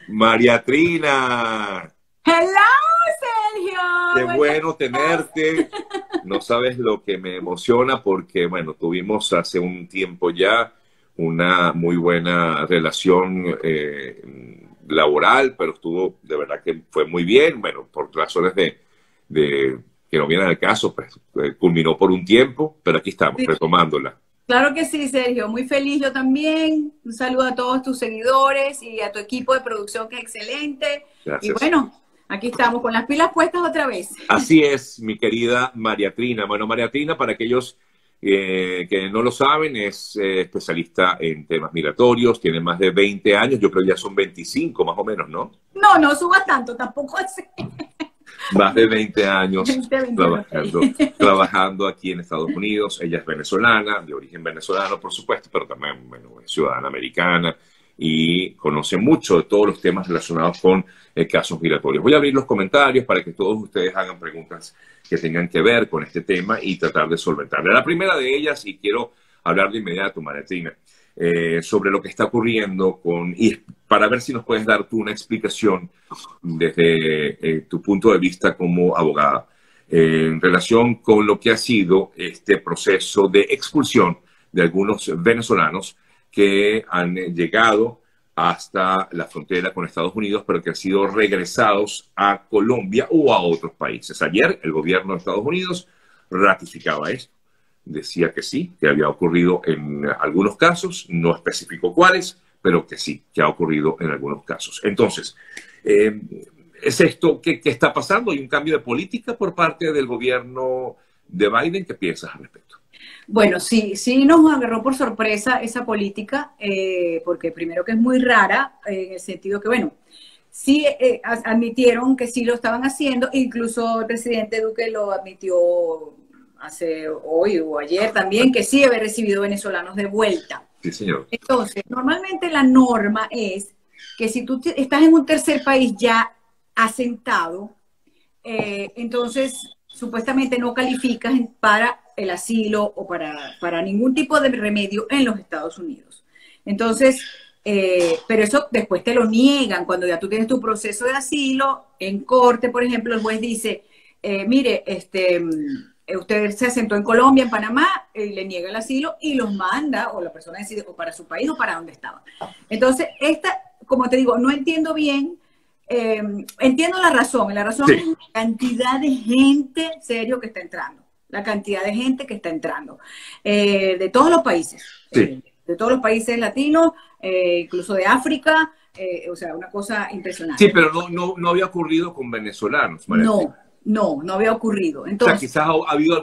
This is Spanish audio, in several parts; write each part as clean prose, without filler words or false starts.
María Trina, Hello, Sergio. qué ¿Cómo bueno estás? tenerte. No sabes lo que me emociona porque, bueno, tuvimos hace un tiempo ya una muy buena relación laboral, pero estuvo, de verdad que fue muy bien. Bueno, por razones de que no vienen al caso, pues culminó por un tiempo, pero aquí estamos, Sí, retomándola. claro que sí, Sergio. Muy feliz yo también. Un saludo a todos tus seguidores y a tu equipo de producción que es excelente. Y Gracias. bueno, aquí estamos con las pilas puestas otra vez. Así es, mi querida María Trina. Bueno, María Trina, para aquellos que no lo saben, es especialista en temas migratorios, tiene más de 20 años, yo creo que ya son 25 más o menos, ¿no? No, no subas tanto, tampoco así. Más de 20 años 20, 21, trabajando, ok. trabajando aquí en Estados Unidos. Ella es venezolana, de origen venezolano, por supuesto, pero también, bueno, es ciudadana americana y conoce mucho de todos los temas relacionados con casos migratorios. Voy a abrir los comentarios para que todos ustedes hagan preguntas que tengan que ver con este tema y tratar de solventarla. La primera de ellas, y quiero hablar de inmediato, Mariatina, sobre lo que está ocurriendo y para ver si nos puedes dar tú una explicación desde tu punto de vista como abogada en relación con lo que ha sido este proceso de expulsión de algunos venezolanos que han llegado hasta la frontera con Estados Unidos, pero que han sido regresados a Colombia o a otros países. Ayer el gobierno de Estados Unidos ratificaba esto, decía que sí, que había ocurrido en algunos casos, no especificó cuáles, pero que sí, que ha ocurrido en algunos casos. Entonces, eh, ¿es esto qué está pasando? ¿Hay un cambio de política por parte del gobierno de Biden? ¿Qué piensas al respecto? Bueno, sí, sí nos agarró por sorpresa esa política, porque primero que es muy rara, en el sentido que, bueno, sí admitieron que sí lo estaban haciendo, incluso el presidente Duque lo admitió hace hoy o ayer también, que sí había recibido venezolanos de vuelta. Sí, señor. Entonces, normalmente la norma es que si tú estás en un tercer país ya asentado, entonces supuestamente no calificas para el asilo o para ningún tipo de remedio en los Estados Unidos. Entonces, pero eso después te lo niegan cuando ya tú tienes tu proceso de asilo en corte, por ejemplo, el juez dice, mire, usted se asentó en Colombia, en Panamá, le niega el asilo y los manda, o la persona decide, o para su país o para donde estaba. Entonces, como te digo, no entiendo bien. Entiendo la razón es Sí, la cantidad de gente, serio, que está entrando, la cantidad de gente que está entrando, de todos los países, sí. de todos los países latinos, incluso de África, o sea, una cosa Sí, impresionante. pero no había ocurrido con venezolanos, María Cristina. No, no, no había ocurrido. O sea, Entonces, quizás ha habido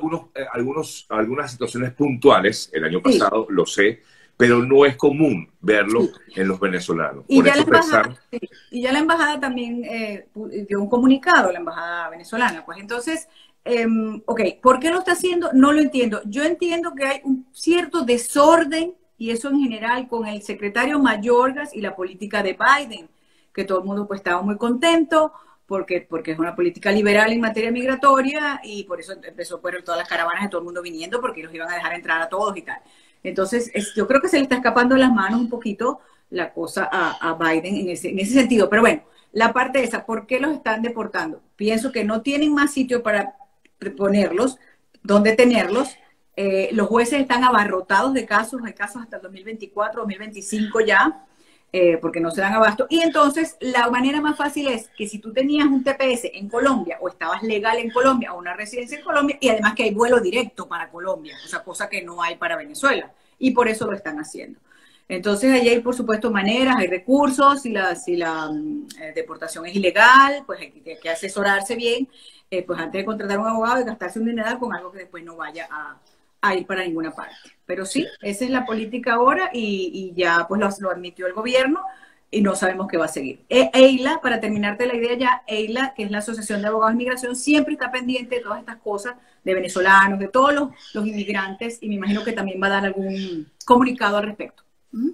algunas situaciones puntuales el año sí, pasado, lo sé, pero no es común verlo sí. en los venezolanos. Y Por ya la eso embajada, pensar, sí, y ya la embajada también dio un comunicado, la embajada venezolana. Pues entonces, ok, ¿por qué lo está haciendo? No lo entiendo. Yo entiendo que hay un cierto desorden, y eso en general, con el secretario Mayorgas y la política de Biden, que todo el mundo pues estaba muy contento, porque es una política liberal en materia migratoria, y por eso empezó por todas las caravanas de todo el mundo viniendo, porque los iban a dejar entrar a todos y tal. Entonces, yo creo que se le está escapando de las manos un poquito la cosa a Biden en ese sentido. Pero bueno, la parte esa, ¿por qué los están deportando? Pienso que no tienen más sitio para ponerlos, donde tenerlos. Los jueces están abarrotados de casos, hay casos hasta el 2024, 2025 ya, porque no se dan abasto. Y entonces la manera más fácil es que si tú tenías un TPS en Colombia o estabas legal en Colombia o una residencia en Colombia, y además que hay vuelo directo para Colombia, o sea, cosa que no hay para Venezuela, y por eso lo están haciendo. Entonces, allí hay, por supuesto, maneras, hay recursos, si la deportación es ilegal, pues hay que asesorarse bien, pues antes de contratar a un abogado y gastarse un dineral con algo que después no vaya a ir para ninguna parte. Pero sí, esa es la política ahora y ya pues lo admitió el gobierno y no sabemos qué va a seguir. EILA, para terminarte la idea ya, EILA, que es la Asociación de Abogados de Inmigración, siempre está pendiente de todas estas cosas, de venezolanos, de todos los inmigrantes, y me imagino que también va a dar algún comunicado al respecto.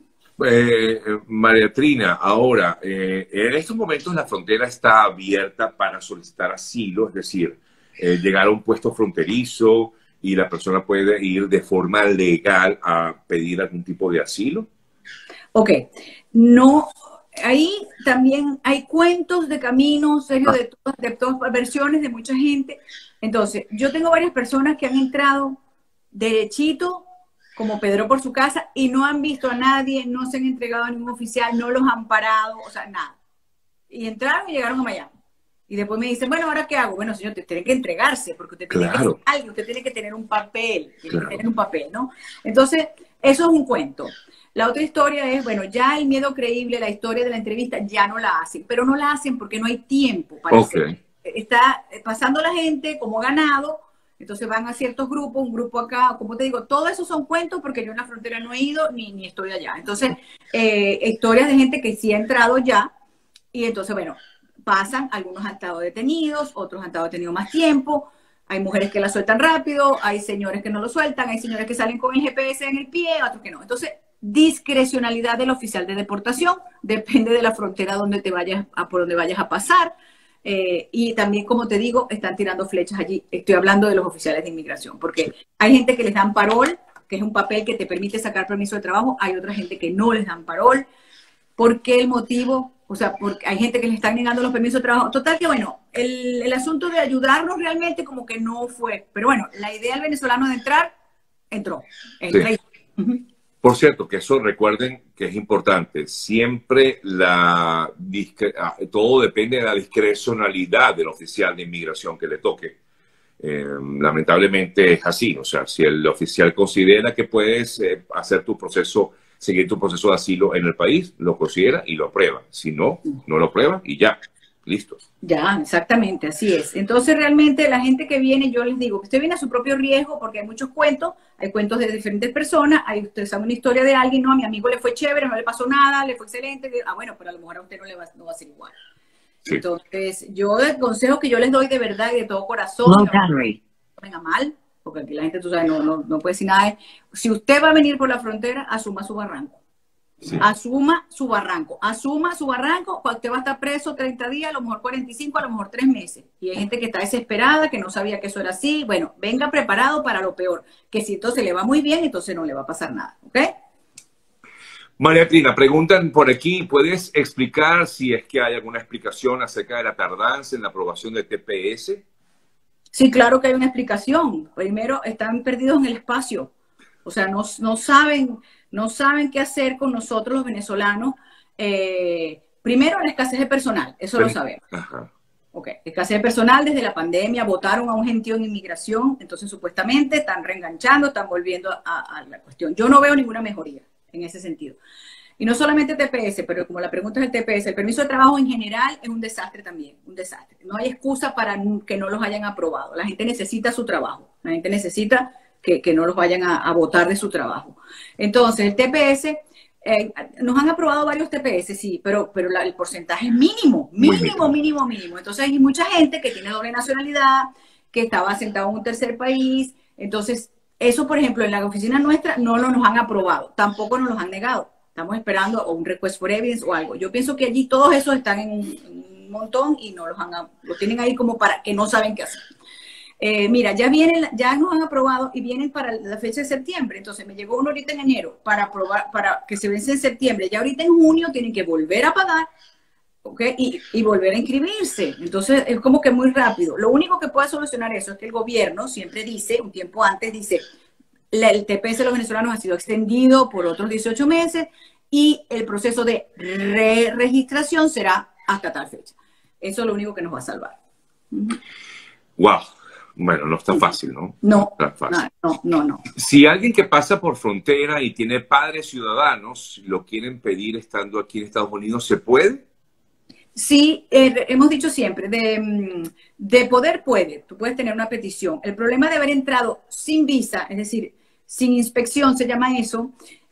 María Trina, ahora, en estos momentos la frontera está abierta para solicitar asilo, es decir, llegar a un puesto fronterizo y la persona puede ir de forma legal a pedir algún tipo de asilo. Ok, no, ahí también hay cuentos de caminos, serio, de todas versiones de mucha gente. Entonces, yo tengo varias personas que han entrado derechito, como Pedro por su casa, y no han visto a nadie, no se han entregado a ningún oficial, no los han parado, o sea, nada. Y entraron y llegaron a Miami. Y después me dicen, bueno, ¿ahora qué hago? Bueno, señor, usted tiene que entregarse, porque usted tiene que hacer algo, usted tiene que tener un papel, tiene que tener un papel, ¿no? Entonces, eso es un cuento. La otra historia es, bueno, ya el miedo creíble, la historia de la entrevista, ya no la hacen, pero no la hacen porque no hay tiempo para hacer. Está pasando la gente como ganado, entonces van a ciertos grupos, un grupo acá, como te digo, todo eso son cuentos porque yo en la frontera no he ido ni estoy allá. Entonces, historias de gente que sí ha entrado ya, y entonces, bueno, pasan, algunos han estado detenidos, otros han estado detenidos más tiempo, hay mujeres que la sueltan rápido, hay señores que no lo sueltan, hay señores que salen con el GPS en el pie, otros que no. Entonces, discrecionalidad del oficial de deportación, depende de la frontera donde te vayas, por donde vayas a pasar. Y también, como te digo, están tirando flechas allí. Estoy hablando de los oficiales de inmigración, porque hay gente que les dan parol, que es un papel que te permite sacar permiso de trabajo, hay otra gente que no les dan parol. ¿Por qué el motivo? O sea, porque hay gente que le están negando los permisos de trabajo. Total que, bueno, el asunto de ayudarnos realmente como que no fue. Pero bueno, la idea del venezolano de entrar, entró. Sí. Por cierto, que eso recuerden que es importante. Siempre todo depende de la discrecionalidad del oficial de inmigración que le toque. Lamentablemente es así. O sea, si el oficial considera que puedes hacer tu proceso, seguir tu proceso de asilo en el país, lo considera y lo aprueba. Si no, no lo aprueba y ya, listo. Ya, exactamente, así es. Entonces, realmente la gente que viene, yo les digo que usted viene a su propio riesgo porque hay muchos cuentos, hay cuentos de diferentes personas, hay, usted sabe una historia de alguien, no, a mi amigo le fue chévere, no le pasó nada, le fue excelente, bueno, pero a lo mejor a usted no va a ser igual. Sí. Entonces, yo el consejo que yo les doy de verdad y de todo corazón, no venga mal, porque aquí la gente, tú sabes, no puede decir nada. Si usted va a venir por la frontera, asuma su barranco. Sí. Asuma su barranco, usted va a estar preso 30 días, a lo mejor 45, a lo mejor 3 meses. Y hay gente que está desesperada, que no sabía que eso era así. Bueno, venga preparado para lo peor, que si entonces le va muy bien, entonces no le va a pasar nada, ¿ok? María Trina, preguntan por aquí, ¿puedes explicar si es que hay alguna explicación acerca de la tardanza en la aprobación de TPS? Sí, claro que hay una explicación. Primero, están perdidos en el espacio. O sea, no saben qué hacer con nosotros los venezolanos. Primero, la escasez de personal, eso lo sabemos. Ajá. Ok, escasez de personal desde la pandemia, votaron a un gentío en inmigración, entonces supuestamente están reenganchando, están volviendo a la cuestión. Yo no veo ninguna mejoría en ese sentido. Y no solamente TPS, pero como la pregunta es el TPS, el permiso de trabajo en general es un desastre también, un desastre. No hay excusa para que no los hayan aprobado. La gente necesita su trabajo, la gente necesita que no los vayan a botar de su trabajo. Entonces, el TPS, nos han aprobado varios TPS, sí, pero el porcentaje es mínimo. Entonces, hay mucha gente que tiene doble nacionalidad, que estaba sentado en un tercer país. Entonces, eso, por ejemplo, en la oficina nuestra no nos han aprobado, tampoco nos los han negado. Estamos esperando o un request for evidence o algo. Yo pienso que allí todos esos están en un montón y no lo tienen ahí como para que no saben qué hacer. Mira, ya nos han aprobado y vienen para la fecha de septiembre. Entonces me llegó uno ahorita en enero para que se vence en septiembre. Ya ahorita en junio tienen que volver a pagar, ¿okay? Y volver a inscribirse. Entonces es como que muy rápido. Lo único que puede solucionar eso es que el gobierno siempre dice, un tiempo antes dice, el TPS de los venezolanos ha sido extendido por otros 18 meses y el proceso de re-registración será hasta tal fecha. Eso es lo único que nos va a salvar. Wow. Bueno, no está fácil, ¿no? No, está fácil. No. Si alguien que pasa por frontera y tiene padres ciudadanos, lo quieren pedir estando aquí en Estados Unidos, ¿se puede? Sí, hemos dicho siempre, de poder puede, tú puedes tener una petición. El problema de haber entrado sin visa, es decir, sin inspección, se llama eso,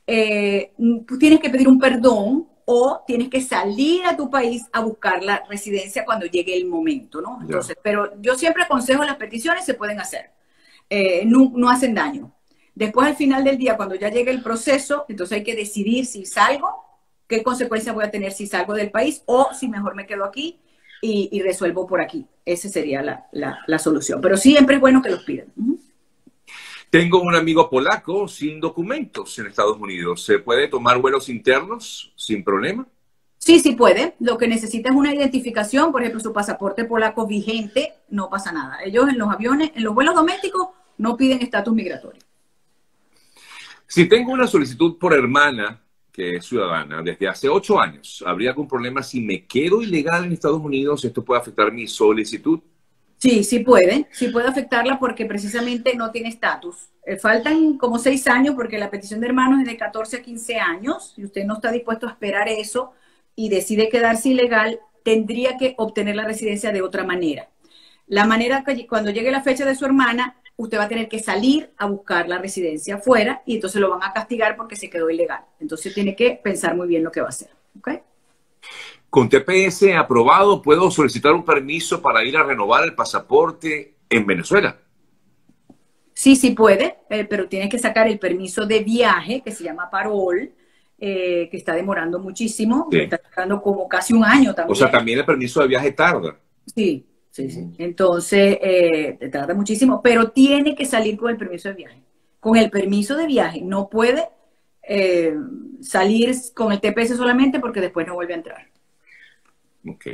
tú tienes que pedir un perdón o tienes que salir a tu país a buscar la residencia cuando llegue el momento, ¿no? Entonces, pero yo siempre aconsejo las peticiones se pueden hacer, no hacen daño. Después, al final del día, cuando ya llegue el proceso, entonces hay que decidir si salgo, qué consecuencias voy a tener si salgo del país o si mejor me quedo aquí y resuelvo por aquí. Esa sería la solución. Pero siempre es bueno que los pidan. Tengo un amigo polaco sin documentos en Estados Unidos. ¿Se puede tomar vuelos internos sin problema? Sí, sí puede. Lo que necesita es una identificación, por ejemplo, su pasaporte polaco vigente, no pasa nada. Ellos en los aviones, en los vuelos domésticos, no piden estatus migratorio. Si tengo una solicitud por hermana, que es ciudadana, desde hace 8 años, ¿habría algún problema si me quedo ilegal en Estados Unidos? ¿Esto puede afectar mi solicitud? Sí, sí puede afectarla porque precisamente no tiene estatus. Faltan como 6 años porque la petición de hermanos es de 14 a 15 años. Si usted no está dispuesto a esperar eso y decide quedarse ilegal, tendría que obtener la residencia de otra manera. La manera que cuando llegue la fecha de su hermana, usted va a tener que salir a buscar la residencia afuera y entonces lo van a castigar porque se quedó ilegal. Entonces tiene que pensar muy bien lo que va a hacer. ¿Ok? Con TPS aprobado, ¿puedo solicitar un permiso para ir a renovar el pasaporte en Venezuela? Sí, sí puede, pero tiene que sacar el permiso de viaje, que se llama parol, que está demorando muchísimo, Sí. está tardando como casi un año también. O sea, también el permiso de viaje tarda. Sí, sí, sí. Entonces, tarda muchísimo, pero tiene que salir con el permiso de viaje. Con el permiso de viaje, no puede salir con el TPS solamente porque después no vuelve a entrar. Ok.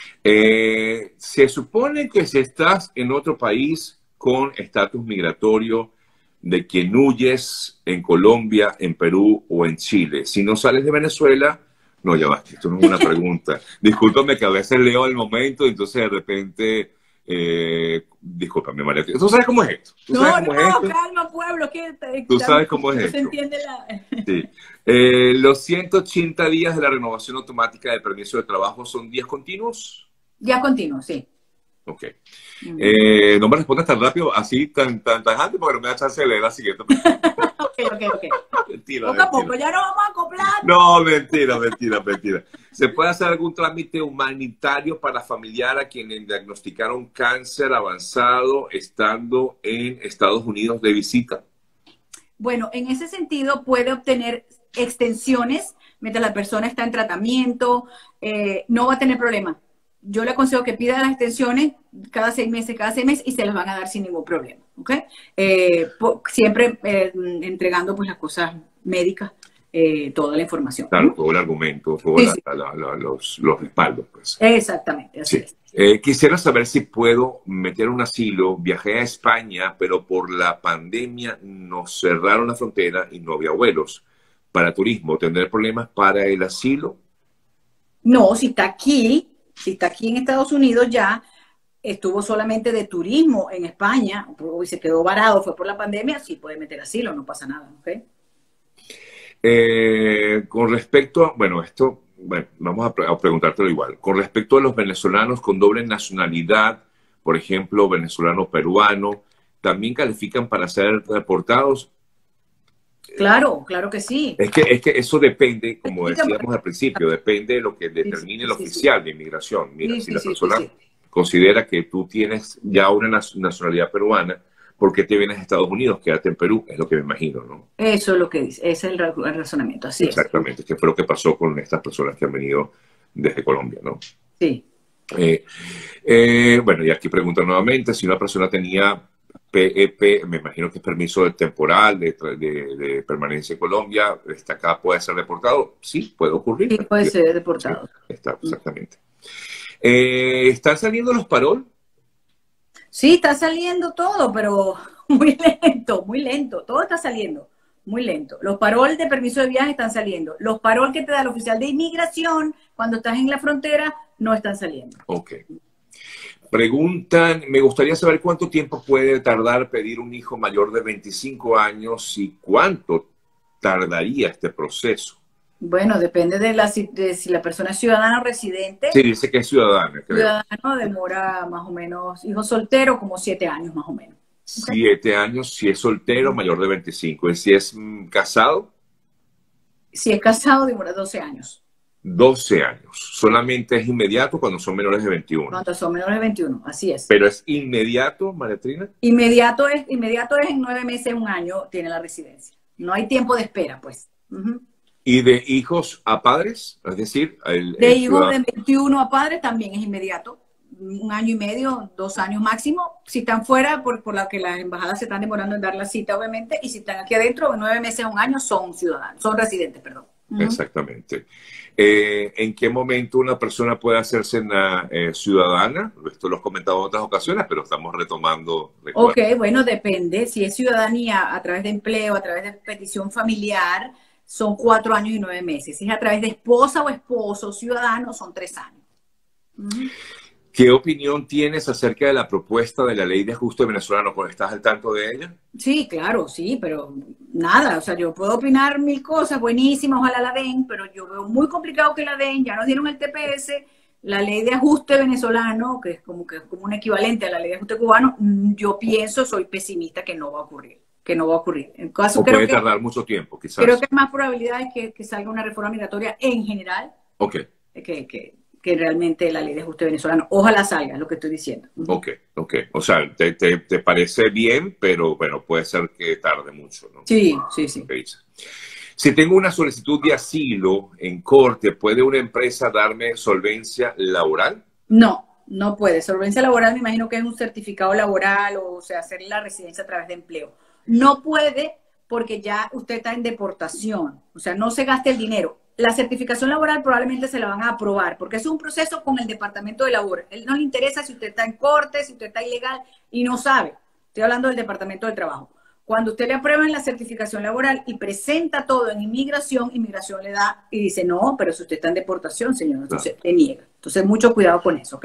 Se supone que si estás en otro país con estatus migratorio de quien huyes en Colombia, en Perú o en Chile, si no sales de Venezuela, no, ya va, esto no es una pregunta. Discúlpame que a veces leo el momento y entonces de repente, discúlpame, María. ¿Tú sabes cómo es esto? ¿Tú No, sabes cómo es esto? calma, pueblo, que ¿Tú sabes cómo es no esto? se entiende la... Sí. Los 180 días de la renovación automática del permiso de trabajo son días continuos. Ya continuo, sí. Ok. No me respondas tan rápido, así, tan tajante, porque no me da chance de leer la siguiente pregunta. Ok. Mentira, Poco a mentira. poco, ya nos vamos a acoplar. No, mentira. ¿Se puede hacer algún trámite humanitario para familiar a quienes diagnosticaron cáncer avanzado estando en Estados Unidos de visita? Bueno, en ese sentido puede obtener extensiones mientras la persona está en tratamiento, no va a tener problema. Yo le aconsejo que pida las extensiones cada 6 meses y se las van a dar sin ningún problema, ¿ok? Siempre entregando pues las cosas médicas, toda la información. Claro, todo el argumento, todos los respaldos, pues. Exactamente, así Sí. es. Quisiera saber si puedo meter un asilo. Viajé a España, pero por la pandemia nos cerraron la frontera y no había vuelos para turismo. ¿Tendré problemas para el asilo? No, si está aquí en Estados Unidos ya, estuvo solamente de turismo en España y se quedó varado, fue por la pandemia, sí puede meter asilo, no pasa nada, ¿ok? Con respecto a, bueno, vamos a preguntártelo igual. Con respecto a los venezolanos con doble nacionalidad, por ejemplo, venezolano-peruano, ¿también califican para ser deportados? Claro que sí. Es que eso depende, como decíamos al principio, depende de lo que determine el oficial de inmigración. Mira, si la persona considera que tú tienes ya una nacionalidad peruana, ¿por qué te vienes a Estados Unidos? Quédate en Perú, es lo que me imagino, ¿no? Eso es lo que dice, ese es el razonamiento, así Exactamente, que fue lo que pasó con estas personas que han venido desde Colombia, ¿no? Sí. Bueno, y aquí pregunta nuevamente, si una persona tenía PEP, me imagino que es permiso temporal de permanencia en Colombia, ¿está acá puede ser deportado? Sí, puede ocurrir. Sí, puede ser deportado. Sí, está, exactamente. ¿Están saliendo los parol? Sí, está saliendo todo, pero muy lento, todo está saliendo, muy lento. Los parol de permiso de viaje están saliendo. Los parol que te da el oficial de inmigración cuando estás en la frontera no están saliendo. Ok. Preguntan, me gustaría saber cuánto tiempo puede tardar pedir un hijo mayor de 25 años y cuánto tardaría este proceso. Bueno, depende de si la persona es ciudadana o residente. Sí, dice que es ciudadana, creo. Ciudadano demora más o menos, hijo soltero, como 7 años más o menos. 7 años, si es soltero, mayor de 25. ¿Y si es casado? Si es casado, demora 12 años. 12 años. Solamente es inmediato cuando son menores de 21. Cuando son menores de 21, así es. ¿Pero es inmediato, Mariatrina? Inmediato es en 9 meses, 1 año, tiene la residencia. No hay tiempo de espera, pues. ¿Y de hijos a padres? Es decir, de hijos de 21 a padres también es inmediato. 1 año y medio, 2 años máximo. Si están fuera, por la que las embajadas se están demorando en dar la cita, obviamente. Y si están aquí adentro, 9 meses, 1 año, son ciudadanos, son residentes, perdón. Exactamente. ¿En qué momento una persona puede hacerse una ciudadana? Esto lo he comentado en otras ocasiones, pero estamos retomando. Ok, bueno, depende. Si es ciudadanía a través de empleo, a través de petición familiar, son 4 años y 9 meses. Si es a través de esposa o esposo ciudadano, son 3 años. ¿Qué opinión tienes acerca de la propuesta de la ley de ajuste venezolano? ¿Estás al tanto de ella? Sí, claro, sí, pero nada, o sea, yo puedo opinar mil cosas, buenísimas, ojalá la den, pero yo veo muy complicado que la den, ya nos dieron el TPS, la ley de ajuste venezolano, que es como un equivalente a la ley de ajuste cubano, yo pienso, soy pesimista que no va a ocurrir, que no va a ocurrir. En caso, o puede tardar mucho tiempo, quizás. Creo que hay más probabilidades que salga una reforma migratoria en general, que realmente la ley de ajuste venezolano. Ojalá salga, es lo que estoy diciendo. Ok. O sea, te parece bien, pero bueno, puede ser que tarde mucho, ¿no? Sí. Si tengo una solicitud de asilo en corte, ¿puede una empresa darme solvencia laboral? No puede. Solvencia laboral me imagino que es un certificado laboral o sea, hacer la residencia a través de empleo. No puede porque ya usted está en deportación. O sea, no se gaste el dinero. La certificación laboral probablemente se la van a aprobar, porque es un proceso con el Departamento de Labor. Él no le interesa si usted está en corte, si usted está ilegal y no sabe. Estoy hablando del Departamento de Trabajo. Cuando usted le aprueban la certificación laboral y presenta todo en inmigración le da y dice, no, pero si usted está en deportación, señor, entonces le niega. Entonces, mucho cuidado con eso, ¿ok?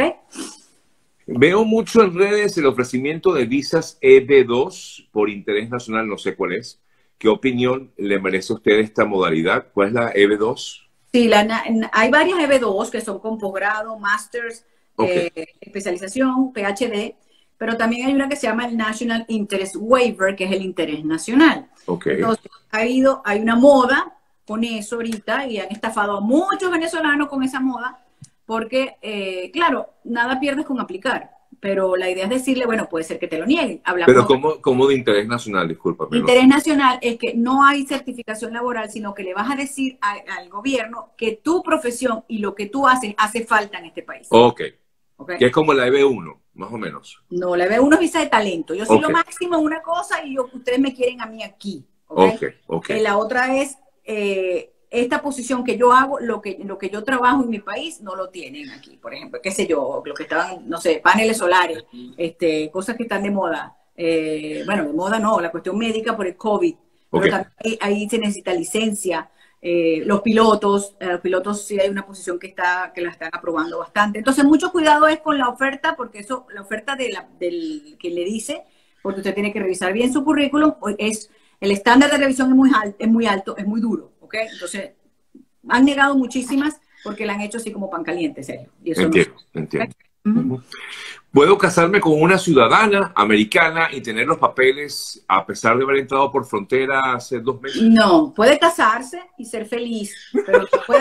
Veo mucho en redes el ofrecimiento de visas EB2 por interés nacional, no sé cuál es. ¿Qué opinión le merece a usted esta modalidad? ¿Cuál es la EB2? Sí, hay varias EB2 que son con posgrado, masters, especialización, PhD, pero también hay una que se llama el National Interest Waiver, que es el interés nacional. Entonces, hay una moda con eso ahorita y han estafado a muchos venezolanos con esa moda porque, claro, nada pierdes con aplicar. Pero la idea es decirle, bueno, puede ser que te lo nieguen. Pero ¿cómo de interés nacional? Discúlpame. Interés nacional es que no hay certificación laboral, sino que le vas a decir al gobierno que tu profesión y lo que tú haces hace falta en este país. Que es como la EB1, más o menos. No, la EB1 es visa de talento. Yo soy lo máximo en una cosa y ustedes me quieren a mí aquí. La otra es... esta posición que yo hago, lo que yo trabajo en mi país, no lo tienen aquí. Por ejemplo, qué sé yo, lo que estaban, no sé, paneles solares, cosas que están de moda. Bueno, de moda no, la cuestión médica por el COVID. Pero también ahí se necesita licencia. Los pilotos sí hay una posición que la están aprobando bastante. Entonces, mucho cuidado es con la oferta, porque la oferta del que le dice, porque usted tiene que revisar bien su currículum, el estándar de revisión es muy alto, es muy duro. Entonces, han negado muchísimas porque la han hecho así como pan caliente, serio. Y eso entiendo. ¿Puedo casarme con una ciudadana americana y tener los papeles a pesar de haber entrado por frontera hace 2 meses? No, puede casarse y ser feliz, pero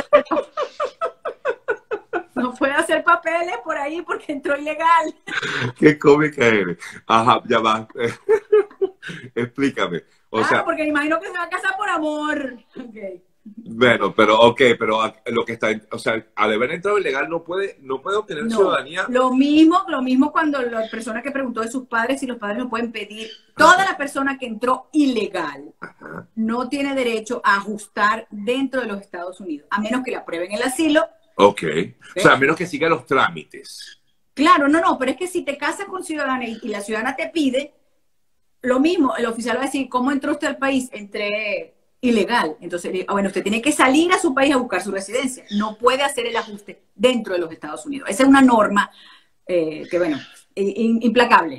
no puede hacer papeles por ahí porque entró ilegal. Qué cómica eres. Ajá, ya va. Explícame. Porque me imagino que se va a casar por amor. Bueno, pero lo que está, o sea, al haber entrado ilegal no puede obtener ciudadanía. Lo mismo cuando la persona que preguntó de sus padres, si los padres no pueden pedir, toda la persona que entró ilegal no tiene derecho a ajustar dentro de los Estados Unidos, a menos que le aprueben el asilo. O sea, a menos que siga los trámites. Claro, no, pero es que si te casas con ciudadana y la ciudadana te pide, lo mismo, el oficial va a decir, ¿cómo entró usted al país? Entré ilegal. Entonces, bueno, usted tiene que salir a su país a buscar su residencia. No puede hacer el ajuste dentro de los Estados Unidos. Esa es una norma que, bueno, implacable.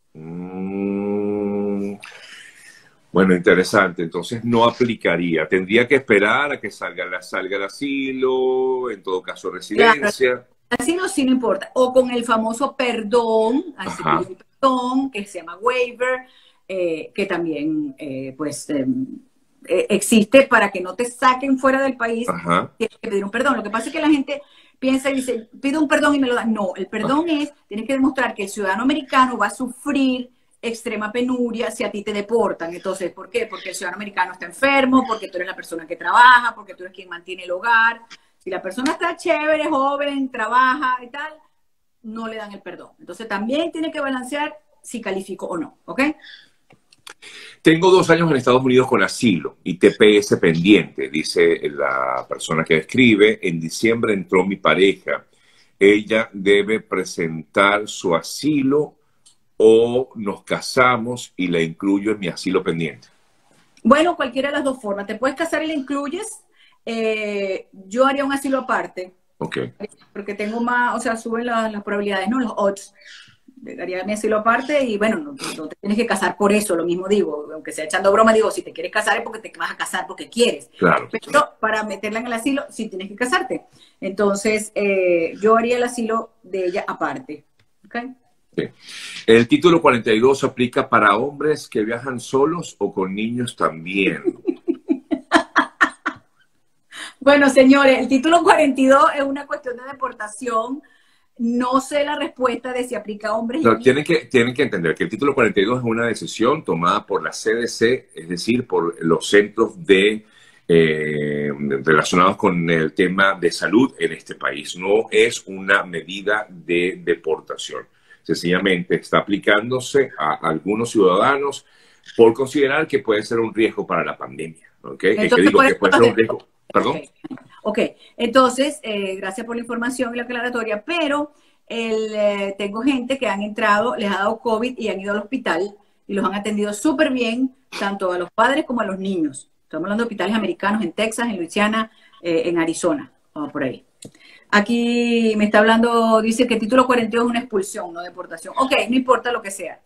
Bueno, interesante. Entonces no aplicaría. Tendría que esperar a que salga el asilo, en todo caso residencia. Claro, asilo sí no importa. O con el famoso perdón, que se llama waiver, que también, existe para que no te saquen fuera del país. Tienes que pedir un perdón. Lo que pasa es que la gente piensa y dice, pido un perdón y me lo dan. No, el perdón tienes que demostrar que el ciudadano americano va a sufrir extrema penuria si a ti te deportan. Entonces, ¿por qué? Porque el ciudadano americano está enfermo, porque tú eres la persona que trabaja, porque tú eres quien mantiene el hogar. Si la persona está chévere, joven, trabaja y tal, no le dan el perdón. Entonces, también tiene que balancear si califico o no, ¿ok? Tengo 2 años en Estados Unidos con asilo y TPS pendiente, dice la persona que escribe. En diciembre entró mi pareja. Ella debe presentar su asilo o nos casamos y la incluyo en mi asilo pendiente. Bueno, cualquiera de las dos formas. Te puedes casar y la incluyes. Yo haría un asilo aparte. Ok. Porque tengo más, o sea, suben las probabilidades, ¿no? Los odds. Haría mi asilo aparte y bueno, no te tienes que casar por eso, lo mismo digo, aunque sea echando broma, digo, si te quieres casar es porque te vas a casar porque quieres. Claro. Pero para meterla en el asilo sí tienes que casarte. Entonces, yo haría el asilo de ella aparte. ¿Okay? Sí. El título 42 aplica para hombres que viajan solos o con niños también. Bueno, señores, el título 42 es una cuestión de deportación. No sé la respuesta de si aplica a hombres y No, niños. tienen que entender que el título 42 es una decisión tomada por la CDC, es decir, por los centros relacionados con el tema de salud en este país. No es una medida de deportación. Sencillamente está aplicándose a algunos ciudadanos por considerar que puede ser un riesgo para la pandemia. ¿Okay? ¿Qué digo? Que puede ser un riesgo. ¿Perdón? Ok, entonces, gracias por la información y la aclaratoria, pero tengo gente que han entrado, les ha dado COVID y han ido al hospital y los han atendido súper bien, tanto a los padres como a los niños. Estamos hablando de hospitales americanos en Texas, en Luisiana, en Arizona, o por ahí. Aquí me está hablando, dice que el título 42 es una expulsión, no deportación. Ok, no importa lo que sea.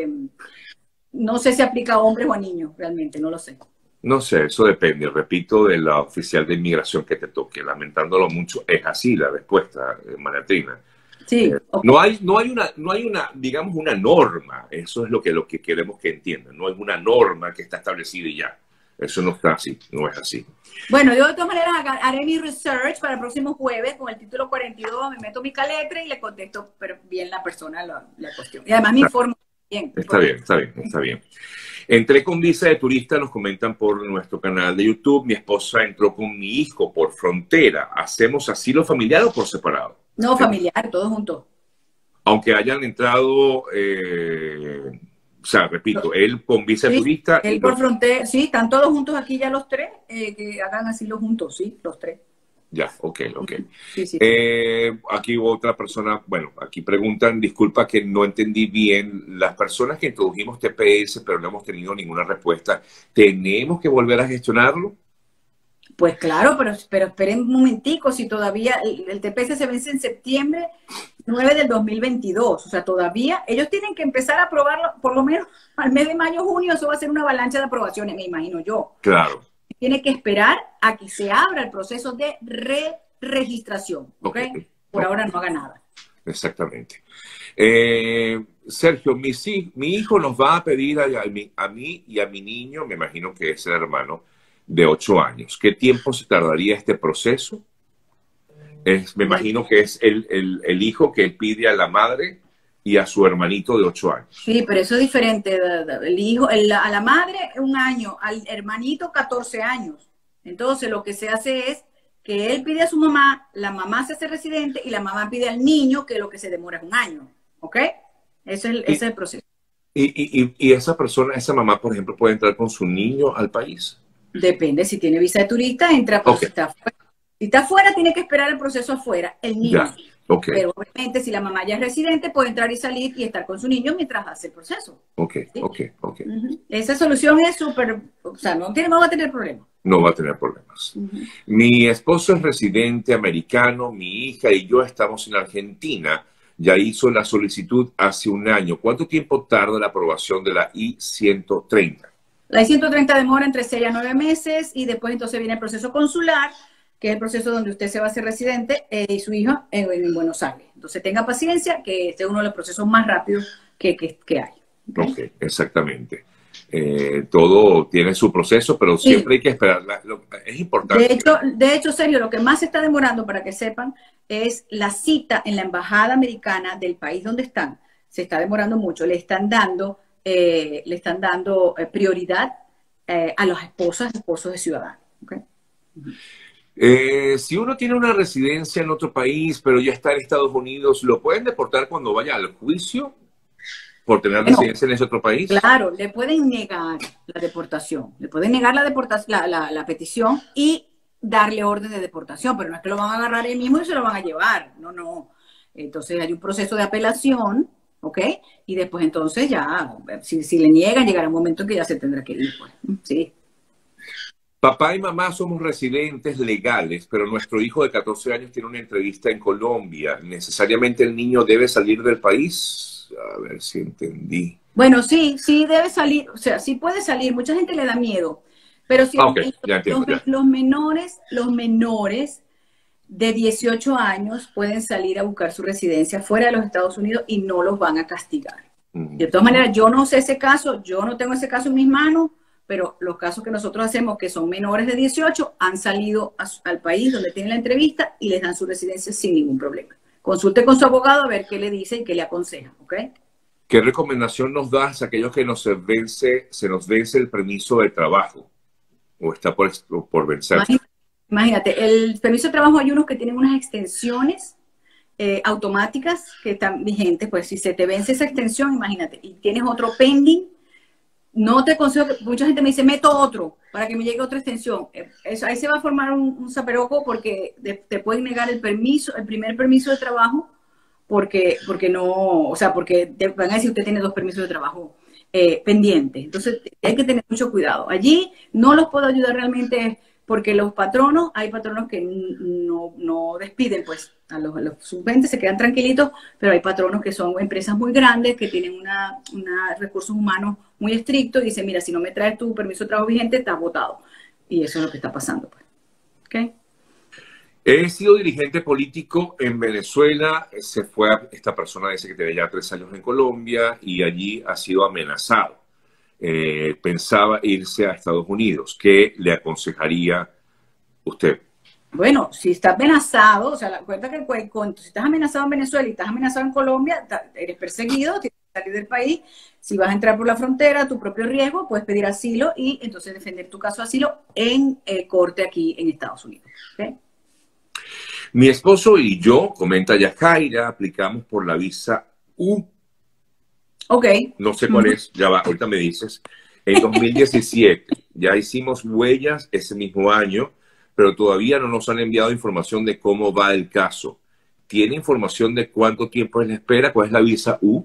No sé si aplica a hombres o a niños, realmente, no lo sé. No sé, eso depende, repito, de la oficial de inmigración que te toque. Lamentándolo mucho, es así la respuesta, Mariatrina. Sí, okay. No hay una, digamos, una norma. Eso es lo que queremos que entiendan. No es una norma que está establecida y ya. Eso no está así, no es así. Bueno, yo de todas maneras haré mi research para el próximo jueves con el título 42, me meto mi caletra y le contesto pero bien la persona la cuestión. Y además me informo bien. Está bien. Entré con visa de turista, nos comentan por nuestro canal de YouTube. Mi esposa entró con mi hijo por frontera. ¿Hacemos asilo familiar o por separado? No, familiar, todos juntos. Aunque hayan entrado, o sea, repito, él con visa de turista. Él por frontera, sí, están todos juntos aquí ya los tres, que hagan asilo juntos, sí, los tres. Ya, ok. Sí. Aquí otra persona, bueno, aquí preguntan, disculpa que no entendí bien, las personas que introdujimos TPS pero no hemos tenido ninguna respuesta, ¿tenemos que volver a gestionarlo? Pues claro, pero esperen un momentico, si todavía el TPS se vence en septiembre 9 del 2022, o sea, todavía ellos tienen que empezar a aprobarlo por lo menos al mes de mayo, junio, eso va a ser una avalancha de aprobaciones, me imagino yo. Claro. Tiene que esperar a que se abra el proceso de re-registración, ¿ok? Por ahora no haga nada. Exactamente. Sergio, mi hijo nos va a pedir a mí y a mi niño, me imagino que es el hermano, de 8 años. ¿Qué tiempo se tardaría este proceso? Me imagino que es el hijo que pide a la madre y a su hermanito de 8 años. Sí, pero eso es diferente. El hijo, a la madre 1 año, al hermanito 14 años. Entonces lo que se hace es que él pide a su mamá, la mamá se hace residente y la mamá pide al niño, que lo que se demora es 1 año. ¿Ok? Ese es el proceso. ¿Y esa persona, esa mamá, por ejemplo, puede entrar con su niño al país? Depende, si tiene visa de turista, entra, pero si está afuera. Si está afuera, tiene que esperar el proceso afuera, el niño. Ya. Okay. Pero obviamente si la mamá ya es residente puede entrar y salir y estar con su niño mientras hace el proceso. ¿Sí? Esa solución es súper, o sea, no va a tener problemas. No va a tener problemas. Mi esposo es residente americano, mi hija y yo estamos en Argentina. Ya hizo la solicitud hace 1 año. ¿Cuánto tiempo tarda la aprobación de la I-130? La I-130 demora entre 6 a 9 meses y después entonces viene el proceso consular, que es el proceso donde usted se va a hacer residente y su hijo en Buenos Aires. Entonces tenga paciencia, que este es uno de los procesos más rápidos que hay. Ok, exactamente. Todo tiene su proceso, pero siempre hay que esperar. Es importante. De hecho, Sergio, lo que más se está demorando, para que sepan, es la cita en la embajada americana del país donde están. Se está demorando mucho. Le están dando prioridad a las esposos de ciudadanos. ¿Okay? Si uno tiene una residencia en otro país, pero ya está en Estados Unidos, ¿lo pueden deportar cuando vaya al juicio? por tener Bueno, residencia en ese otro país. claro, le pueden negar la deportación, le pueden negar la petición y darle orden de deportación, pero no es que lo van a agarrar ahí mismo y se lo van a llevar, no, no. Entonces hay un proceso de apelación, ¿ok? Y después entonces ya, si le niegan, llegará un momento en que ya se tendrá que ir, pues, sí. Papá y mamá somos residentes legales, pero nuestro hijo de 14 años tiene una entrevista en Colombia. ¿Necesariamente el niño debe salir del país? A ver si entendí. Bueno, sí, sí debe salir, o sea, sí puede salir, mucha gente le da miedo, pero si Ok, ya entiendo, ya. los menores de 18 años pueden salir a buscar su residencia fuera de los Estados Unidos y no los van a castigar. De todas maneras, yo no sé ese caso, yo no tengo ese caso en mis manos, pero los casos que nosotros hacemos, que son menores de 18, han salido al país donde tienen la entrevista y les dan su residencia sin ningún problema. Consulte con su abogado a ver qué le dice y qué le aconseja, ¿ok? ¿Qué recomendación nos das a aquellos que se nos vence el permiso de trabajo o está por vencerse? Imagínate, el permiso de trabajo hay unos que tienen unas extensiones automáticas que están vigentes, pues si se te vence esa extensión, imagínate, y tienes otro pending, no te aconsejo que mucha gente me dice, meto otro para que me llegue otra extensión. Ahí se va a formar un zaperoco porque te pueden negar el permiso, el primer permiso de trabajo, porque no, o sea, porque te van a decir usted tiene 2 permisos de trabajo pendientes. Entonces hay que tener mucho cuidado. Allí no los puedo ayudar realmente porque los patronos, hay patronos que no despiden, pues a los sub-20 se quedan tranquilitos, pero hay patronos que son empresas muy grandes, que tienen recursos humanos muy estrictos y dicen, mira, si no me traes tu permiso de trabajo vigente, estás votado. Y eso es lo que está pasando, pues. ¿Okay? He sido dirigente político en Venezuela. Esta persona dice que tiene ya 3 años en Colombia y allí ha sido amenazado. Pensaba irse a Estados Unidos. ¿Qué le aconsejaría usted? Bueno, si está amenazado, o sea, cuenta que si estás amenazado en Venezuela y estás amenazado en Colombia, eres perseguido, tienes que salir del país. Si vas a entrar por la frontera a tu propio riesgo, puedes pedir asilo y entonces defender tu caso de asilo en corte aquí en Estados Unidos. ¿Okay? Mi esposo y yo, comenta Yajaira, aplicamos por la visa U. Ok. No sé cuál es, ya va, ahorita me dices. En 2017, ya hicimos huellas ese mismo año, pero todavía no nos han enviado información de cómo va el caso. ¿Tiene información de cuánto tiempo es la espera? ¿Cuál es la visa U?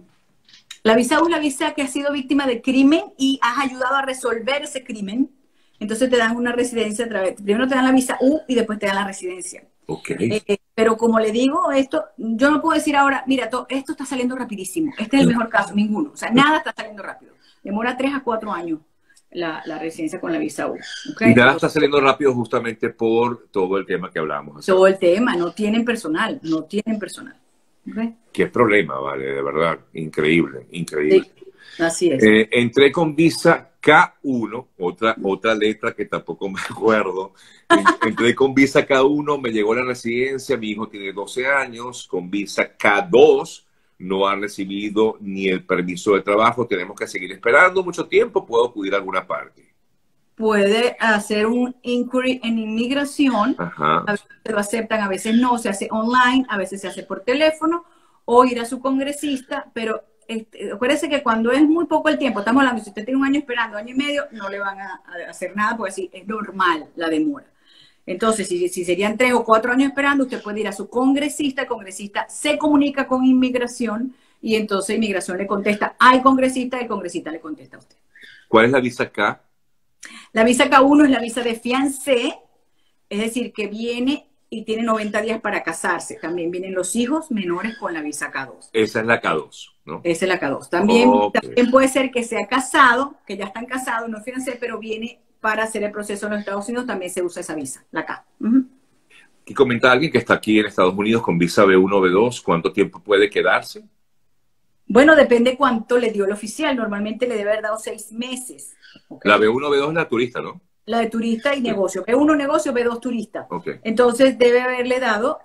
La visa U es la visa que has sido víctima de crimen y has ayudado a resolver ese crimen. Entonces te dan una residencia a través. Primero te dan la visa U y después te dan la residencia. Okay. Pero como le digo, yo no puedo decir ahora, mira, esto está saliendo rapidísimo. Este es el mejor caso, ninguno. O sea, nada está saliendo rápido. Demora 3 a 4 años la residencia con la visa U. ¿Okay? Y nada está saliendo rápido justamente por todo el tema que hablamos. Todo el tema, no tienen personal, no tienen personal. ¿Okay? Qué problema, vale, de verdad. Increíble, increíble. Sí, así es. Entré con visa K1, otra letra que tampoco me acuerdo. Entré con visa K1, me llegó la residencia, mi hijo tiene 12 años, con visa K2 no ha recibido ni el permiso de trabajo, tenemos que seguir esperando mucho tiempo, puedo acudir a alguna parte. Puede hacer un inquiry en inmigración, Ajá. A veces lo aceptan, a veces no, se hace online, a veces se hace por teléfono, o ir a su congresista, pero acuérdese que cuando es muy poco el tiempo, estamos hablando, si usted tiene 1 año esperando, 1 año y medio, no le van a hacer nada, porque así es normal la demora. Entonces, si serían 3 o 4 años esperando, usted puede ir a su congresista, el congresista se comunica con inmigración y entonces inmigración le contesta al congresista y el congresista le contesta a usted. ¿Cuál es la visa K? La visa K1 es la visa de fiancé, es decir, que viene y tiene 90 días para casarse. También vienen los hijos menores con la visa K2. Esa es la K2, ¿no? Esa es la K2. También puede ser que sea casado, que ya están casados, no fiancé, pero viene para hacer el proceso en los Estados Unidos, también se usa esa visa, la K. Aquí comenta alguien que está aquí en Estados Unidos con visa B1 o B2, ¿cuánto tiempo puede quedarse? Bueno, depende cuánto le dio el oficial. Normalmente le debe haber dado 6 meses. ¿Okay? La B1 o B2 es la turista, ¿no? La de turista y negocio. B1 negocio, B2 turista. Okay. Entonces debe haberle dado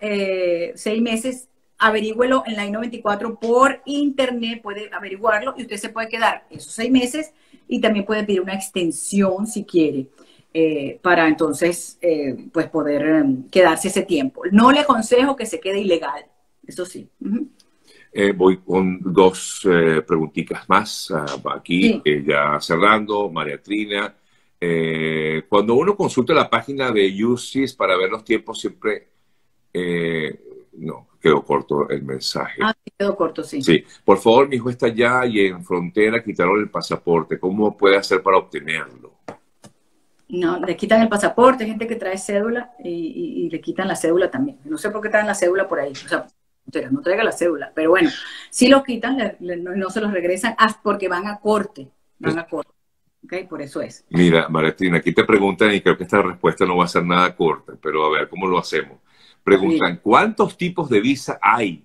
6 meses. Averígüelo en la I-94 por internet, puede averiguarlo y usted se puede quedar esos 6 meses y también puede pedir una extensión si quiere para entonces pues poder quedarse ese tiempo. No le aconsejo que se quede ilegal, eso sí. Voy con dos preguntitas más aquí, Sí. ya cerrando, María Trina. Cuando uno consulta la página de UCIS para ver los tiempos, siempre, no, quedó corto el mensaje. Ah, sí, quedó corto, sí. Sí, por favor, mi hijo está allá y en frontera quitaron el pasaporte. ¿Cómo puede hacer para obtenerlo? No, le quitan el pasaporte, hay gente que trae cédula y le quitan la cédula también. No sé por qué traen la cédula por ahí. O sea, no traiga la cédula, pero bueno, si lo quitan, no se los regresan porque van a corte. Van a corte. ¿Ok? Por eso es. Mira, Martina, aquí te preguntan, y creo que esta respuesta no va a ser nada corta, pero a ver cómo lo hacemos. Preguntan, ¿cuántos tipos de visa hay?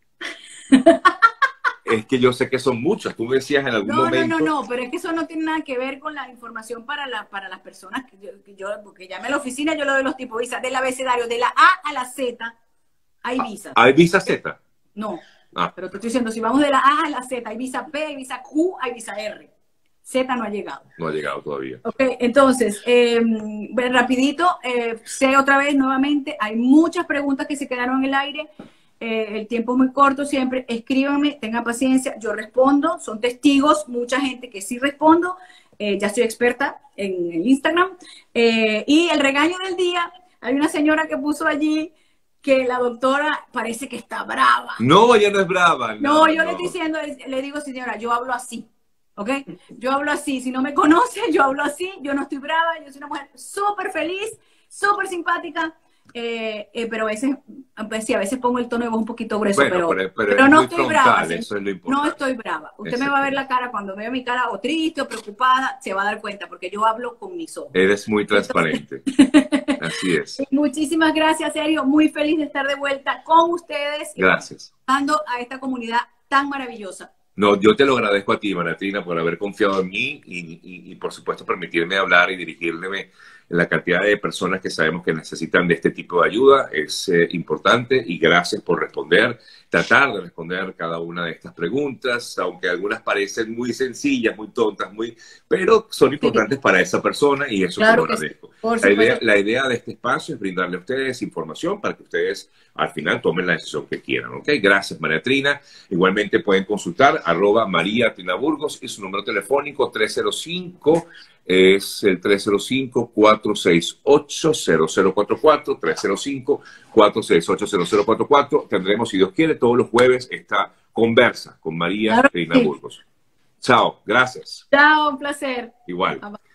Es que yo sé que son muchos. Tú me decías en algún momento. No, pero es que eso no tiene nada que ver con la información para las personas porque llame a la oficina, yo le doy los tipos de visa. Del abecedario, de la A a la Z, hay visas. ¿Hay visa Z? No, pero te estoy diciendo, si vamos de la A a la Z, hay visa P, hay visa Q, hay visa R. Z no ha llegado. No ha llegado todavía. Ok, entonces, rapidito, sé otra vez nuevamente, hay muchas preguntas que se quedaron en el aire. El tiempo es muy corto siempre, escríbanme, tengan paciencia, yo respondo, son testigos, mucha gente que sí respondo, ya soy experta en el Instagram. Y el regaño del día, hay una señora que puso allí que la doctora parece que está brava. No, ella no es brava. No, yo le estoy diciendo, le digo, señora, yo hablo así, ¿ok? Yo hablo así, si no me conoce, yo hablo así, yo no estoy brava, yo soy una mujer súper feliz, súper simpática. Pero a veces, pues sí, a veces pongo el tono de voz un poquito grueso, bueno, pero no estoy brava. Eso es lo importante. No estoy brava. Usted me va a ver la cara, cuando vea mi cara o triste o preocupada, se va a dar cuenta, porque yo hablo con mis ojos. Eres muy transparente. Así es. Muchísimas gracias, Sergio. Muy feliz de estar de vuelta con ustedes. Gracias. Dando a esta comunidad tan maravillosa. No, yo te lo agradezco a ti, Martina, por haber confiado en mí y por supuesto, permitirme hablar y dirigirme en la cantidad de personas que sabemos que necesitan de este tipo de ayuda. Es importante y gracias por responder, tratar de responder cada una de estas preguntas, aunque algunas parecen muy sencillas, muy tontas, pero son importantes para esa persona y eso claro te lo agradezco. Sí. La idea de este espacio es brindarle a ustedes información para que ustedes al final tomen la decisión que quieran. ¿Ok? Gracias, María Trina. Igualmente pueden consultar @María Trina Burgos y su número telefónico 305 es el 305-468-0044, 305-468-0044. Tendremos, si Dios quiere, todos los jueves esta conversa con María Trina Burgos. Chao, gracias. Chao, un placer. Igual.